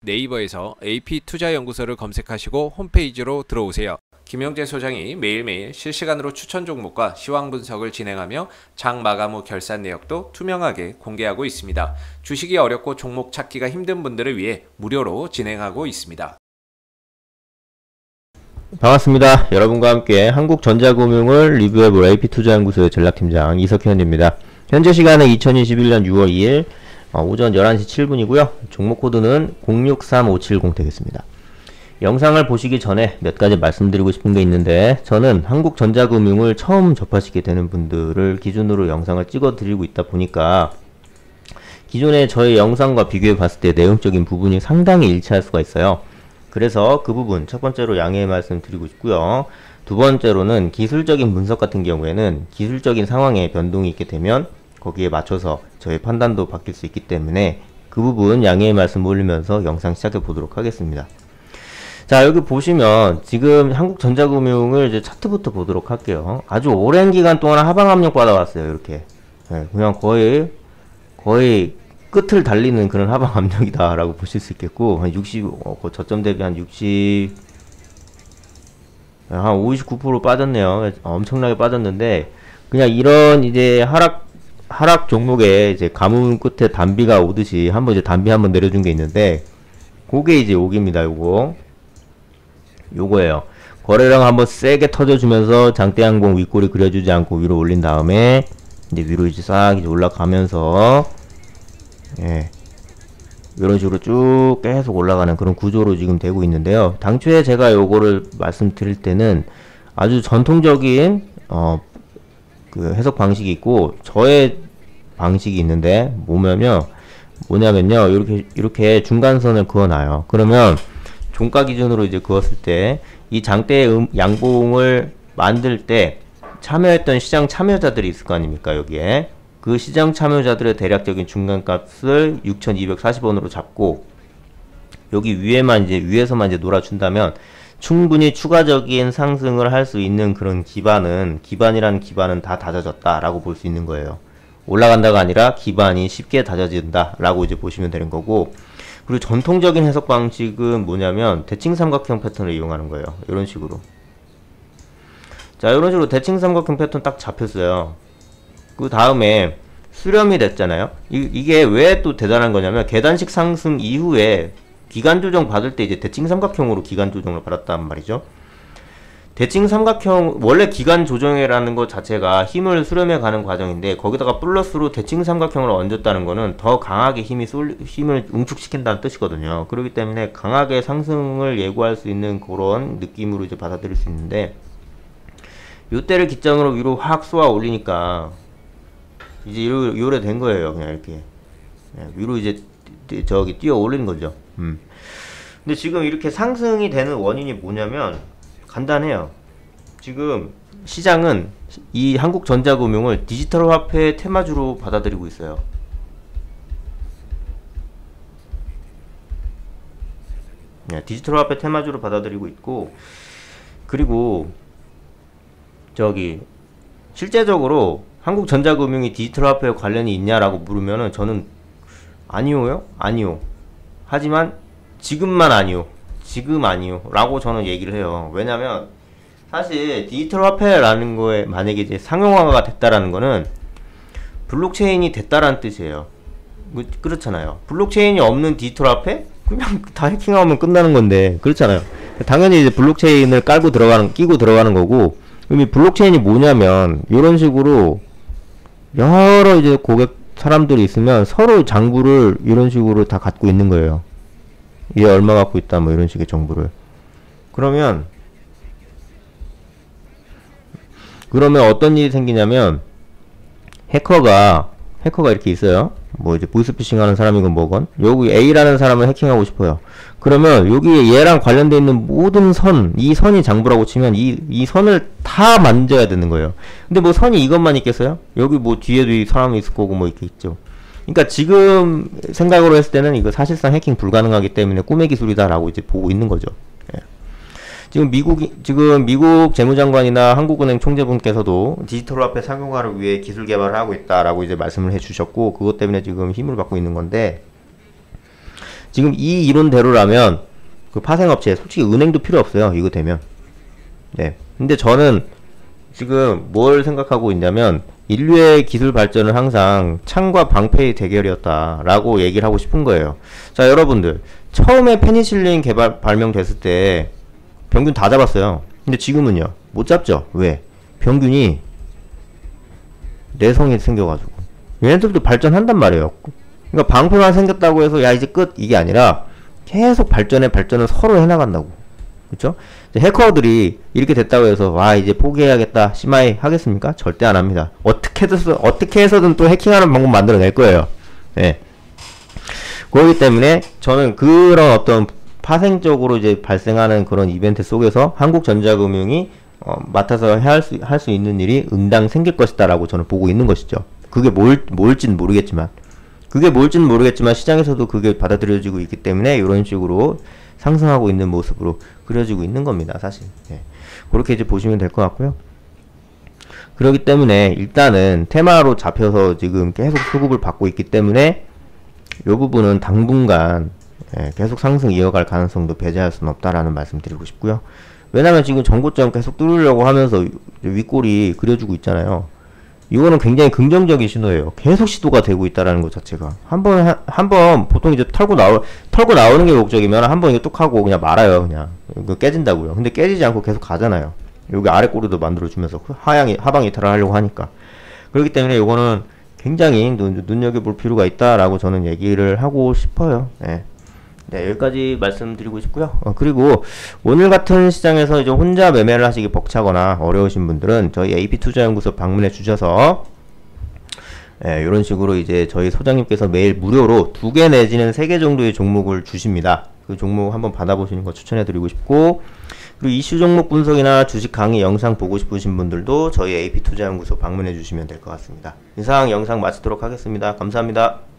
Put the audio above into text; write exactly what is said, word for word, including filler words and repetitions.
네이버에서 에이피투자연구소를 검색하시고 홈페이지로 들어오세요. 김영재 소장이 매일매일 실시간으로 추천 종목과 시황 분석을 진행하며 장 마감 후 결산 내역도 투명하게 공개하고 있습니다. 주식이 어렵고 종목 찾기가 힘든 분들을 위해 무료로 진행하고 있습니다. 반갑습니다. 여러분과 함께 한국전자금융을 리뷰해볼 에이피투자연구소의 전략팀장 이석현입니다. 현재 시간은 이천이십일년 유월 이일 어, 오전 열한 시 칠 분이고요. 종목 코드는 공육삼오칠공 되겠습니다. 영상을 보시기 전에 몇 가지 말씀드리고 싶은 게 있는데, 저는 한국전자금융을 처음 접하시게 되는 분들을 기준으로 영상을 찍어 드리고 있다 보니까 기존의 저의 영상과 비교해 봤을 때 내용적인 부분이 상당히 일치할 수가 있어요. 그래서 그 부분 첫 번째로 양해의 말씀 드리고 싶고요. 두 번째로는 기술적인 분석 같은 경우에는 기술적인 상황에 변동이 있게 되면 거기에 맞춰서 저의 판단도 바뀔 수 있기 때문에 그 부분 양해의 말씀 올리면서 영상 시작해 보도록 하겠습니다. 자, 여기 보시면 지금 한국전자금융을 이제 차트부터 보도록 할게요. 아주 오랜 기간 동안 하방 압력 받아왔어요. 이렇게. 네, 그냥 거의 거의 끝을 달리는 그런 하방 압력이다 라고 보실 수 있겠고, 한 육십, 어, 저점 대비 한 육십, 한 오십구 퍼센트 빠졌네요. 엄청나게 빠졌는데, 그냥 이런 이제 하락 하락 종목에 이제 가뭄 끝에 단비가 오듯이 한번 이제 단비 한번 내려준 게 있는데, 그게 이제 여기입니다. 요거 요거예요. 거래량 한번 세게 터져주면서 장대양봉 윗꼬리 그려주지 않고 위로 올린 다음에 이제 위로 이제 싹 이제 올라가면서, 예, 이런 식으로 쭉 계속 올라가는 그런 구조로 지금 되고 있는데요. 당초에 제가 요거를 말씀드릴 때는 아주 전통적인 어 그 해석 방식이 있고 저의 방식이 있는데, 뭐냐면요 뭐냐면요 이렇게 이렇게 중간선을 그어놔요. 그러면 종가 기준으로 이제 그었을 때 이 장대 음, 양봉을 만들 때 참여했던 시장 참여자들이 있을 거 아닙니까? 여기에 그 시장 참여자들의 대략적인 중간값을 육천이백사십 원으로 잡고, 여기 위에만 이제 위에서만 이제 놀아준다면 충분히 추가적인 상승을 할 수 있는 그런 기반은, 기반이라는 기반은 다 다져졌다 라고 볼 수 있는 거예요. 올라간다가 아니라 기반이 쉽게 다져진다 라고 이제 보시면 되는 거고, 그리고 전통적인 해석 방식은 뭐냐면 대칭삼각형 패턴을 이용하는 거예요. 이런 식으로. 자, 이런 식으로 대칭삼각형 패턴 딱 잡혔어요. 그 다음에 수렴이 됐잖아요. 이, 이게 왜 또 대단한 거냐면 계단식 상승 이후에 기간 조정 받을 때 이제 대칭삼각형으로 기간 조정을 받았단 말이죠. 대칭삼각형, 원래 기간 조정이라는 것 자체가 힘을 수렴해 가는 과정인데, 거기다가 플러스로 대칭삼각형을 얹었다는 거는 더 강하게 힘이 쏠, 힘을 응축시킨다는 뜻이거든요. 그렇기 때문에 강하게 상승을 예고할 수 있는 그런 느낌으로 이제 받아들일 수 있는데, 요때를 기점으로 위로 확 쏘아 올리니까 이제 요, 요래 된 거예요. 그냥 이렇게. 위로 이제 저기 뛰어 올리는 거죠. 음. 근데 지금 이렇게 상승이 되는 원인이 뭐냐면 간단해요. 지금 시장은 이 한국전자금융을 디지털 화폐 테마주로 받아들이고 있어요. 네, 디지털 화폐 테마주로 받아들이고 있고, 그리고 저기 실제적으로 한국전자금융이 디지털 화폐에 관련이 있냐라고 물으면은 저는 아니오요? 아니오. 하지만 지금만 아니오. 지금 아니오 라고 저는 얘기를 해요. 왜냐면 사실 디지털 화폐라는 거에 만약에 이제 상용화가 됐다라는 거는 블록체인이 됐다라는 뜻이에요. 그렇잖아요. 블록체인이 없는 디지털 화폐? 그냥 다 해킹하면 끝나는 건데, 그렇잖아요. 당연히 이제 블록체인을 깔고 들어가는, 끼고 들어가는 거고, 이 블록체인이 뭐냐면 이런 식으로 여러 이제 고객 사람들이 있으면 서로 장부를 이런 식으로 다 갖고 있는 거예요. 얘 얼마 갖고 있다 뭐 이런 식의 정보를. 그러면 그러면 어떤 일이 생기냐면, 해커가 해커가 이렇게 있어요. 뭐 이제 보이스피싱 하는 사람이건 뭐건, 여기 A라는 사람을 해킹하고 싶어요. 그러면 여기 얘랑 관련되어 있는 모든 선, 이 선이 장부라고 치면 이, 이 선을 다 만져야 되는 거예요. 근데 뭐 선이 이것만 있겠어요? 여기 뭐 뒤에도 이 사람이 있을 거고 뭐 이렇게 있죠. 그러니까 지금 생각으로 했을 때는 이거 사실상 해킹 불가능하기 때문에 꿈의 기술이다라고 이제 보고 있는 거죠. 예. 지금 미국이, 지금 미국 재무장관이나 한국은행 총재분께서도 디지털 화폐 상용화를 위해 기술 개발을 하고 있다라고 이제 말씀을 해 주셨고, 그것 때문에 지금 힘을 받고 있는 건데, 지금 이 이론대로라면 그 파생업체 솔직히 은행도 필요 없어요. 이거 되면. 네. 근데 저는 지금 뭘 생각하고 있냐면 인류의 기술 발전은 항상 창과 방패의 대결이었다라고 얘기를 하고 싶은 거예요. 자, 여러분들 처음에 페니실린 개발 발명됐을 때 병균 다 잡았어요. 근데 지금은요 못 잡죠. 왜? 병균이 내성이 생겨가지고 얘네들도 발전한단 말이에요. 그러니까 방패만 생겼다고 해서 야 이제 끝 이게 아니라 계속 발전에 발전을 서로 해나간다고. 그쵸? 해커들이 이렇게 됐다고 해서 와 이제 포기해야겠다 심하이 하겠습니까? 절대 안 합니다. 어떻게 해서 어떻게 해서든 또 해킹하는 방법 만들어낼 거예요. 예. 그렇기 때문에 저는 그런 어떤 파생적으로 이제 발생하는 그런 이벤트 속에서 한국전자금융이 어, 맡아서 할 수 할 수 있는 일이 응당 생길 것이다라고 저는 보고 있는 것이죠. 그게 뭘 뭘지는 모르겠지만 그게 뭘지는 모르겠지만 시장에서도 그게 받아들여지고 있기 때문에 이런 식으로 상승하고 있는 모습으로 그려지고 있는 겁니다. 사실. 예. 그렇게 이제 보시면 될 것 같고요. 그렇기 때문에 일단은 테마로 잡혀서 지금 계속 수급을 받고 있기 때문에 이 부분은 당분간 예, 계속 상승 이어갈 가능성도 배제할 수는 없다라는 말씀 드리고 싶고요. 왜냐면 지금 전고점 계속 뚫으려고 하면서 윗골이 그려주고 있잖아요. 이거는 굉장히 긍정적인 신호예요. 계속 시도가 되고 있다라는 것 자체가. 한번, 한 번, 보통 이제 털고 나오, 털고 나오는 게 목적이면 한 번 이거 뚝 하고 그냥 말아요. 그냥. 이거 깨진다고요. 근데 깨지지 않고 계속 가잖아요. 여기 아래 꼬리도 만들어주면서 하향이, 하방 이탈을 하려고 하니까. 그렇기 때문에 이거는 굉장히 눈, 눈여겨볼 필요가 있다라고 저는 얘기를 하고 싶어요. 네. 네, 여기까지 말씀드리고 싶고요. 어, 그리고 오늘 같은 시장에서 이제 혼자 매매를 하시기 벅차거나 어려우신 분들은 저희 에이피투자연구소 방문해 주셔서 예, 이런 식으로 이제 저희 소장님께서 매일 무료로 두 개 내지는 세 개 정도의 종목을 주십니다. 그 종목 한번 받아보시는 거 추천해 드리고 싶고, 그리고 이슈 종목 분석이나 주식 강의 영상 보고 싶으신 분들도 저희 에이피투자연구소 방문해 주시면 될 것 같습니다. 이상 영상 마치도록 하겠습니다. 감사합니다.